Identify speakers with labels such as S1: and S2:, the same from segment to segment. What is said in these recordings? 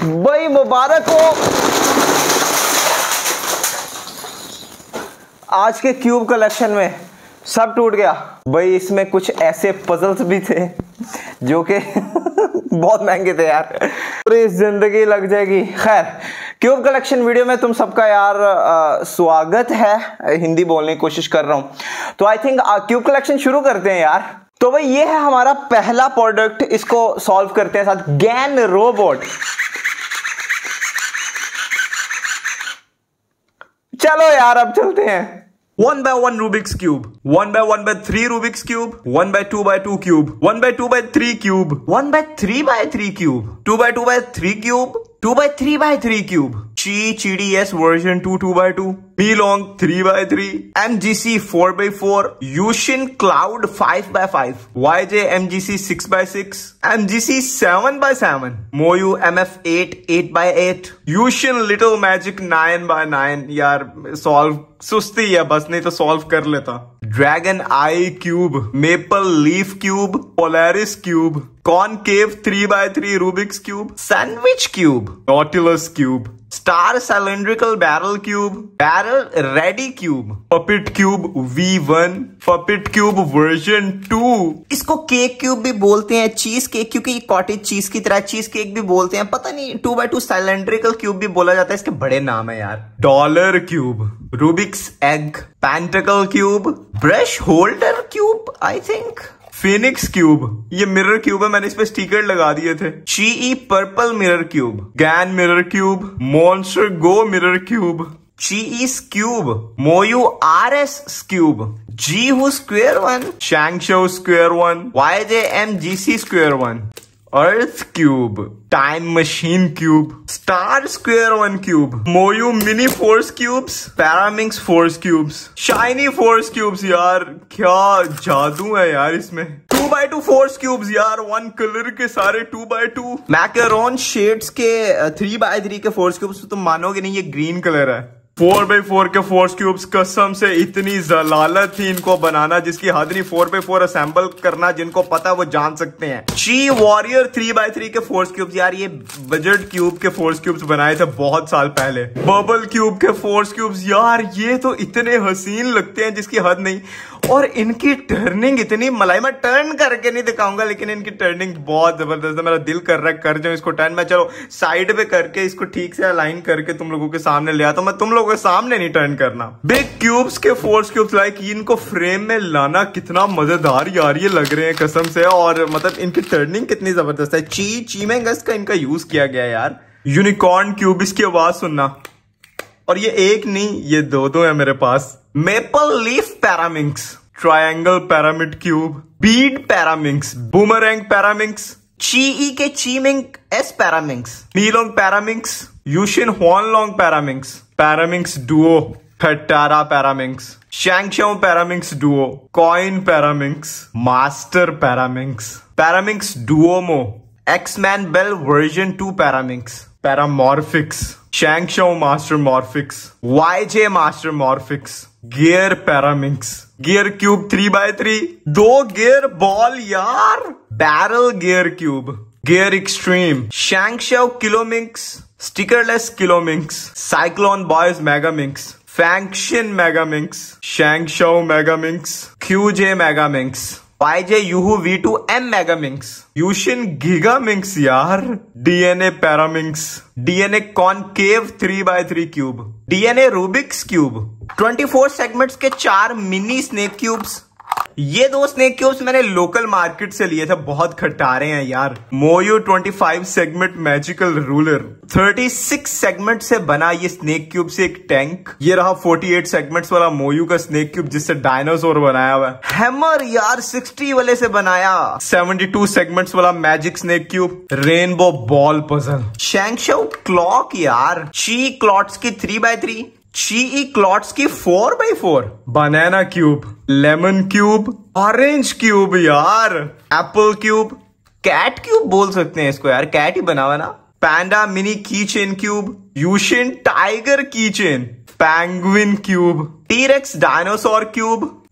S1: भाई मुबारक हो। आज के क्यूब कलेक्शन में सब टूट गया भाई। इसमें कुछ ऐसे पजल्स भी थे जो कि बहुत महंगे थे यार, पूरी जिंदगी लग जाएगी। खैर, क्यूब कलेक्शन वीडियो में तुम सबका यार स्वागत है। हिंदी बोलने की कोशिश कर रहा हूं, तो आई थिंक क्यूब कलेक्शन शुरू करते हैं यार। तो भाई ये है हमारा पहला प्रोडक्ट, इसको सॉल्व करते हैं साथ गैन रोबोट। चलो यार अब चलते हैं।
S2: 1x1 Rubik's Cube, 1x1x3 Rubik's Cube, 1x2x2 cube, 1x2x3 cube, 1x3x3 cube, 2x2x3 cube, 2x3x3 cube, GDS version 2 2x2, Milong 3x3, MGC 4x4, Yushin Cloud 5x5, YJ MGC 6x6, MGC 7x7, Moyu MF8 8x8, Yushin Little Magic 9x9। यार solve सुस्ती है बस, नहीं तो solve कर लेता। Dragon eye cube, maple leaf cube, Polaris cube, concave 3x3 Rubik's cube, sandwich cube, Nautilus cube, star cylindrical barrel cube, barrel ready cube, puppet cube V1, puppet cube version 2। इसको cake cube भी बोलते हैं, cheese cake, क्योंकि cottage cheese की तरह cheese cake भी बोलते हैं। पता नहीं 2x2 सिलेंड्रिकल क्यूब भी बोला जाता है, इसके बड़े नाम है यार। Dollar cube, Rubik's egg, pentacle cube, brush holder cube, I think Phoenix cube. ये मिरर क्यूब है, मैंने इस पे स्टिकर लगा दिए थे। GE purple mirror cube, GAN mirror cube, Monster Go mirror cube, GE cube, MoYu RS cube, Jihu square 1, ShengShou square 1, YJMGC square 1, earth cube, time machine cube, star square 1 cube, MoYu mini force cubes, Pyraminx force cubes, shiny force cubes. यार क्या जादू है यार इसमें। 2x2 force cubes यार, 1 colour के सारे 2x2। मैकेरोन shades के 3x3 के फोर्स क्यूब्स। तुम मानोगे नहीं, ये ग्रीन कलर है। 4x4 के फोर्स क्यूब्स, कसम से इतनी जलालत थी इनको बनाना जिसकी हद नहीं। 4x4 असेंबल करना जिनको पता वो जान सकते हैं। ची वॉरियर 3x3 के फोर्स क्यूब्स। यार ये बजट क्यूब के फोर्स क्यूब्स बनाए थे बहुत साल पहले। बबल क्यूब के फोर्स क्यूब्स, यार ये तो इतने हसीन लगते हैं जिसकी हद नहीं। और इनकी टर्निंग इतनी मलाई, मैं टर्न करके नहीं दिखाऊंगा लेकिन इनकी टर्निंग बहुत जबरदस्त है। मेरा दिल कर रहा है कर जाऊं इसको टर्न। मैं चलो साइड पे करके इसको ठीक से अलाइन करके तुम लोगों के सामने ले आता हूं। मैं तुम लोगों के सामने नहीं टर्न करना। बिग क्यूब्स के फोर्स क्यूब्स, लाइक इनको फ्रेम में लाना कितना मजेदार यार ये लग रहे हैं कसम से। और मतलब इनकी टर्निंग कितनी जबरदस्त है। चीमेंगस का इनका यूज किया गया यार। यूनिकॉर्न क्यूब, इसकी आवाज सुनना। और ये एक नहीं, ये दो है मेरे पास। Maple leaf pyraminx, triangle pyramid cube, bead pyraminx, boomerang pyraminx, चीई के चीमिंग एस पैरामिंक्स, नीलोंग पैरामिंक्स, यूशिन हुआनलोंग पैरामिंक्स, पैरामिंक्स डुओ, खटारा Pyraminx, ShengShou Pyraminx duo, coin Pyraminx, master Pyraminx, Pyraminx duomo, XMan bell version 2 Pyraminx, Pyramorphix, ShengShou master morphix, YJ master morphix, gear Pyraminx, gear cube 3x3, 2 gear ball यार, barrel gear cube, gear extreme, ShengShou Kilominx, stickerless Kilominx, cyclone boys Megaminx, FangShi Megaminx, ShengShou Megaminx, QJ Megaminx, YJ Yuhu V2 M Megaminx, YuXin Gigaminx यार, DNA Pyraminx, DNA concave 3x3 cube, DNA Rubik's cube, 24 segments के 4 mini snake cubes. ये 2 snake cubes मैंने local market से लिए थे, बहुत खटारे हैं यार। MoYu 25 segment magical ruler, 36 segment से बना ये स्नेक क्यूब से एक टैंक। ये रहा 48 सेगमेंट्स वाला मोयू का स्नेक क्यूब जिससे डायनासोर बनाया हुआ है। हैमर यार 60 वाले से बनाया। 72 सेगमेंट्स वाला magic snake cube, rainbow ball puzzle, ShengShou clock यार, ची क्लॉट्स की 3x3, GE क्लॉट्स की 4x4, banana cube, lemon cube, orange cube यार, एप्पल क्यूब, कैट क्यूब बोल सकते हैं इसको यार, कैट ही बना हुआ ना। पैंडा मिनी की चेन क्यूब, यूशिन टाइगर की chain, penguin cube, T rex dinosaur cube,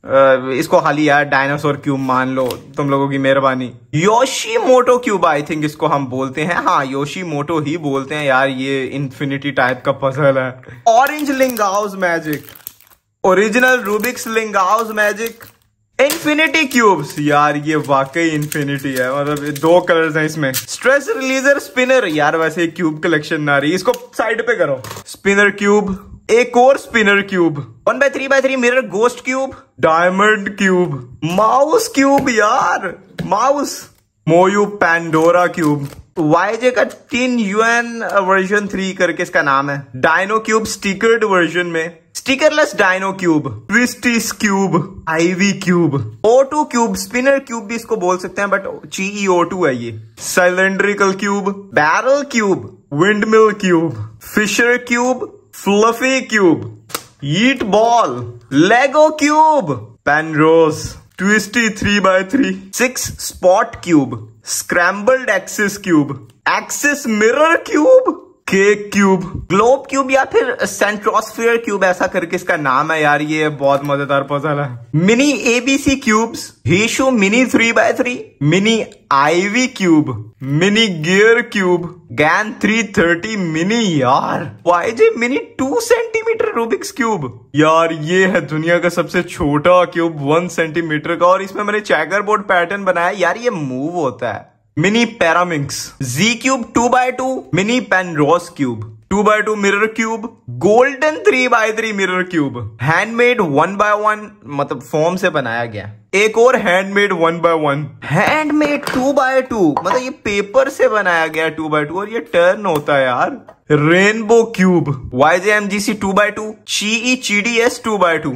S2: इसको खाली यार डायनासोर क्यूब मान लो, तुम लोगों की मेहरबानी। योशीमोटो क्यूब आई थिंक इसको हम बोलते हैं, हाँ योशीमोटो ही बोलते हैं यार। ये इन्फिनिटी टाइप का पजल है। ऑरेंज लिंगाउस मैजिक, ओरिजिनल रूबिक्स लिंगाउस मैजिक, इन्फिनिटी क्यूब्स। यार ये वाकई इन्फिनिटी है, मतलब 2 कलर्स हैं इसमें। स्ट्रेस रिलीजर स्पिनर, यार वैसे क्यूब कलेक्शन ना रही, इसको साइड पे करो। स्पिनर क्यूब, एक और spinner cube, 1x3x3 mirror ghost cube, diamond cube, mouse cube, यार mouse, MoYu Pandora cube, YJ का टिन UN वर्जन 3 करके इसका नाम है। डायनो क्यूब स्टिकर्ड वर्जन में, stickerless dino cube, twisties cube, Ivy cube, O2 cube, spinner cube भी इसको बोल सकते हैं बट GeO2 है ये। Cylindrical cube, barrel cube, windmill cube, fisher cube, fluffy cube, eight ball, Lego cube, Penrose, twisty 3x3, 6 spot cube, scrambled axis cube, axis mirror cube, cake cube, globe cube या फिर सेंट्रोस्फीयर cube ऐसा करके इसका नाम है। यार ये बहुत मजेदार पजल है। मिनी ABC क्यूब्स, हीशु mini 3x3, mini Ivy cube, mini gear cube, GAN 330 mini, यार YJ mini 2 centimetre Rubik's cube. यार ये है दुनिया का सबसे छोटा क्यूब 1 सेंटीमीटर का, और इसमें मैंने चेकर बोर्ड पैटर्न बनाया। यार ये मूव होता है। Mini Pyraminx, Z cube 2x2, mini Penrose cube, 2x2 mirror cube, golden 3x3 mirror cube, handmade 1x1 मतलब फोम से बनाया गया। एक और हैंडमेड 1x1, हैंडमेड 2x2 मतलब ये पेपर से बनाया गया 2x2, और ये टर्न होता है यार। Rainbow cube, YJ MGC 2x2, GE GDS 2x2,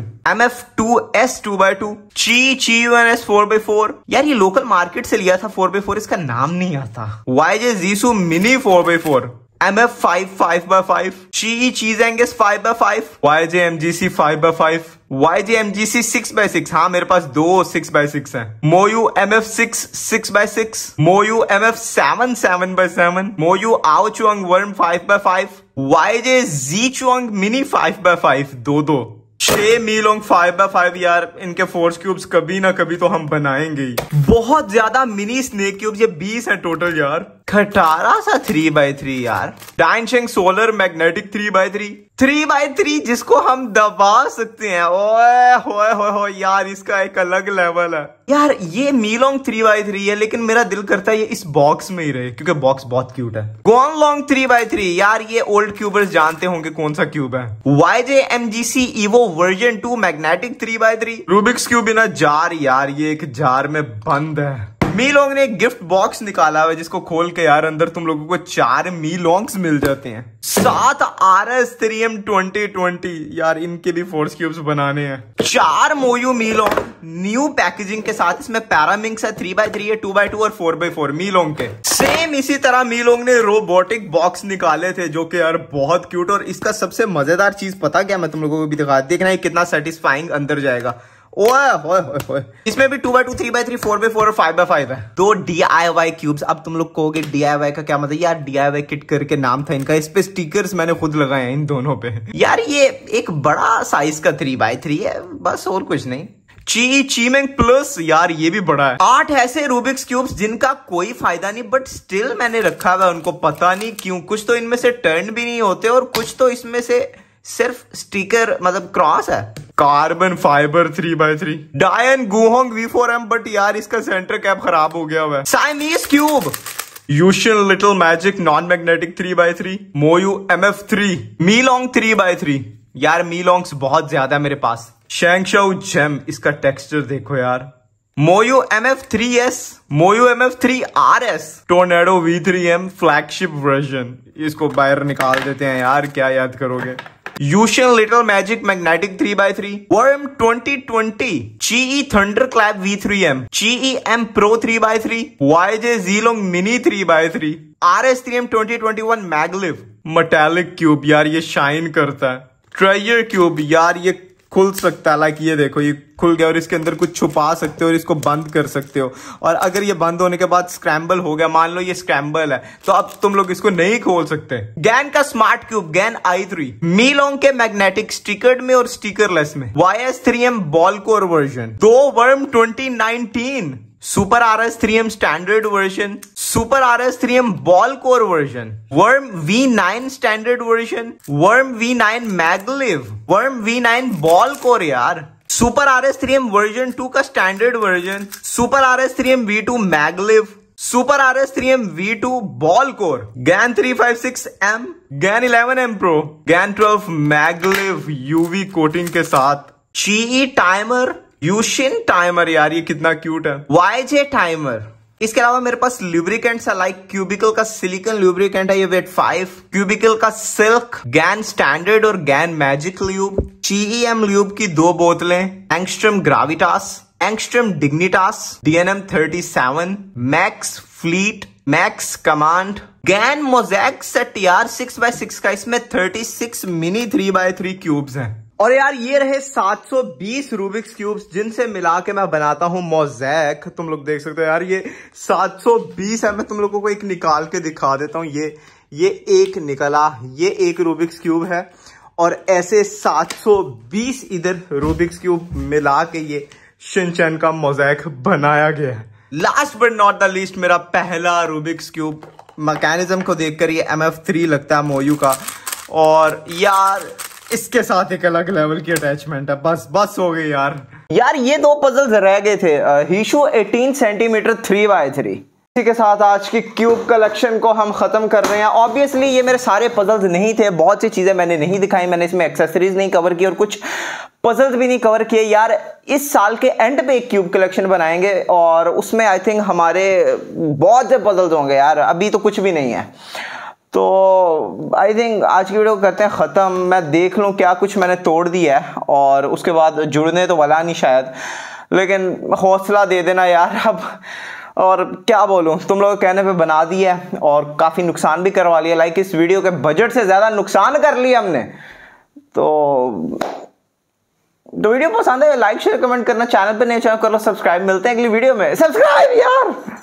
S2: MF2S 2x2, GE GUNS 4x4। यार ये लोकल मार्केट से लिया था 4x4, इसका नाम नहीं आता। YJ Zisu mini 4x4, MF5 5x5, GE Cheesangus 5x5, YJ MGC 5x5, YJ MGC 6x6, हाँ मेरे पास 2 6x6 हैं। मोयू MF6 6x6, मोयू MF7 7x7, MoYu AoChuang WRM 5x5, YJ Z Chuang mini 5x5, 2 6 MeiLong 5x5। यार इनके force cubes कभी ना कभी तो हम बनाएंगे ही। बहुत ज्यादा मिनी स्नेक क्यूब्स, ये 20 है टोटल यार। खटारा सा 3x3 यार। डाइनशेंग सोलर मैग्नेटिक 3x3, 3x3 जिसको हम दबा सकते हैं। ओए होए होए होए यार, इसका एक अलग लेवल है यार। ये मीलोंग 3x3 है, लेकिन मेरा दिल करता है ये इस बॉक्स में ही रहे, क्योंकि बॉक्स बहुत क्यूट है। गोनलोंग 3x3, यार ये ओल्ड क्यूबर्स जानते होंगे कौन सा क्यूब है। YJ MGC EVO version 2 magnetic 3x3, Rubik's cube in a jar, यार ये एक जार में बंद है। मीलोंग ने एक गिफ्ट बॉक्स निकाला हुआ है जिसको खोल के यार अंदर तुम लोगों को 4 मीलोंग्स मिल जाते हैं। 7 RS 3M 2020, यार इनके भी फोर्स क्यूब्स बनाने हैं। 4 मोयू मीलोंग न्यू पैकेजिंग के साथ, इसमें पैरामिंक्स है 3x3 है, 2x2 और 4x4 मीलोंग के। सेम इसी तरह मीलोंग ने रोबोटिक बॉक्स निकाले थे जो कि यार बहुत क्यूट, और इसका सबसे मजेदार चीज पता क्या, मैं तुम लोगों को भी दिखा, देखना है कितना सेटिस्फाइंग अंदर जाएगा। ओए होए होए, इसमें भी 2x2 3x3 4x4 और 5x5 है। 2 DIY क्यूब्स। अब तुम लोग कहोगे DIY का क्या मतलब, यार DIY किट करके नाम था इनका, इस पे स्टिकर्स मैंने खुद लगाए हैं इन दोनों पे। यार ये एक बड़ा साइज का 3x3 है, बस और कुछ नहीं। चीमेंग प्लस, यार ये भी बड़ा है। 8 ऐसे रूबिक्स क्यूब्स जिनका कोई फायदा नहीं, बट स्टिल मैंने रखा हुआ है उनको, पता नहीं क्यों। कुछ तो इनमें से टर्न भी नहीं होते, और कुछ तो इसमें से सिर्फ स्टिकर मतलब क्रॉस है। कार्बन फाइबर 3x3, डायन गुहोंग V4M, बट यार इसका सेंटर कैप खराब हो गया हुआ है। Siamese cube, YuXin little magic non magnetic 3x3, MoYu MF3, MeiLong 3x3। यार मीलोंग्स बहुत ज्यादा है मेरे पास। शैंगशाओ जेम, इसका टेक्सचर देखो यार। MoYu MF3S, MoYu MF3RS, tornado V3M flagship version. इसको बाहर निकाल देते हैं यार, क्या याद करोगे। YuXin little magic magnetic 3x3, WRM 2020, GE thunderclap V3M, GE M Pro 3x3, YJ Zilong mini 3x3, RS 3M 2021 MagLev, metallic cube, यार ये शाइन करता है। ट्रेजर क्यूब, यार ये खुल सकता है। लाइक ये देखो, ये खुल गया और इसके अंदर कुछ छुपा सकते हो और इसको बंद कर सकते हो। और अगर ये बंद होने के बाद स्क्रैम्बल हो गया, मान लो ये स्क्रैम्बल है, तो अब तुम लोग इसको नहीं खोल सकते। गैन का smart cube GAN i3 MeiLong के मैग्नेटिक स्टिकर्ड में और स्टिकरलेस में, YS3M ball core version, 2 WRM 2019, super RS3M standard version, super RS3M ball core version, WRM V9 standard version, WRM V9 MagLev, WRM V9 ball core यार, super RS3M version 2 का standard version, super RS3M V2 MagLev, super RS3M V2 ball core, GAN 356M, GAN 11M pro, GAN 12 MagLev UV coating के साथ, GE timer, यूशिन timer यार ये कितना cute है, YJ timer. इसके अलावा मेरे पास लुब्रिकेंट्स है, लाइक क्यूबिकल का सिलिकॉन लुब्रिकेंट है ये वेट 5, क्यूबिकल का सिल्क, गैन स्टैंडर्ड और GAN magic lube, GEM lube की 2 बोतलें, Angstrom Gravitas, Angstrom Dignitas, DNM 37, max fleet, max command, GAN mosaic set यार 6x6 का, इसमें 36 मिनी 3x3 क्यूब्स हैं। और यार ये रहे 720 रूबिक्स क्यूब्स जिनसे मिला के मैं बनाता हूं मोज़ैक। तुम लोग देख सकते हो यार ये 720 है। मैं तुम लोगों को एक निकाल के दिखा देता हूं। ये एक निकला, ये एक रूबिक्स क्यूब है और ऐसे 720 इधर रूबिक्स क्यूब मिला के ये शिनचैन का मोज़ैक बनाया गया है। Last but not the least मेरा पहला रूबिक्स क्यूब। मैकेनिज्म को देखकर ये MF3 लगता है मोयू का, और यार इसके साथ एक अलग लेवल की अटैचमेंट है। बस हो गई यार।
S1: ये 2 पजल्स रह गए थे, हीशु 18 सेंटीमीटर 3x3। इसी के साथ आज की क्यूब कलेक्शन को हम खत्म कर रहे हैं। ऑब्वियसली ये मेरे सारे पजल्स नहीं थे, बहुत सी चीजें मैंने नहीं दिखाई, मैंने इसमें एक्सेसरीज नहीं कवर की और कुछ पजल्स भी नहीं कवर किए। यार इस साल के एंड पे एक क्यूब कलेक्शन बनाएंगे और उसमें आई थिंक हमारे बहुत से पजल्स होंगे यार, अभी तो कुछ भी नहीं है। तो आई थिंक आज की वीडियो करते हैं ख़त्म। मैं देख लूँ क्या कुछ मैंने तोड़ दिया है और उसके बाद जुड़ने तो वाला नहीं शायद, लेकिन हौसला दे देना यार अब। और क्या बोलूँ, तुम लोग कहने पे बना दिया है और काफ़ी नुकसान भी करवा लिया। लाइक इस वीडियो के बजट से ज़्यादा नुकसान कर लिया हमने। तो वीडियो पसंद है लाइक शेयर कमेंट करना, चैनल पे नए चैनल कर लो सब्सक्राइब। मिलते हैं अगली वीडियो में। सब्सक्राइब यार।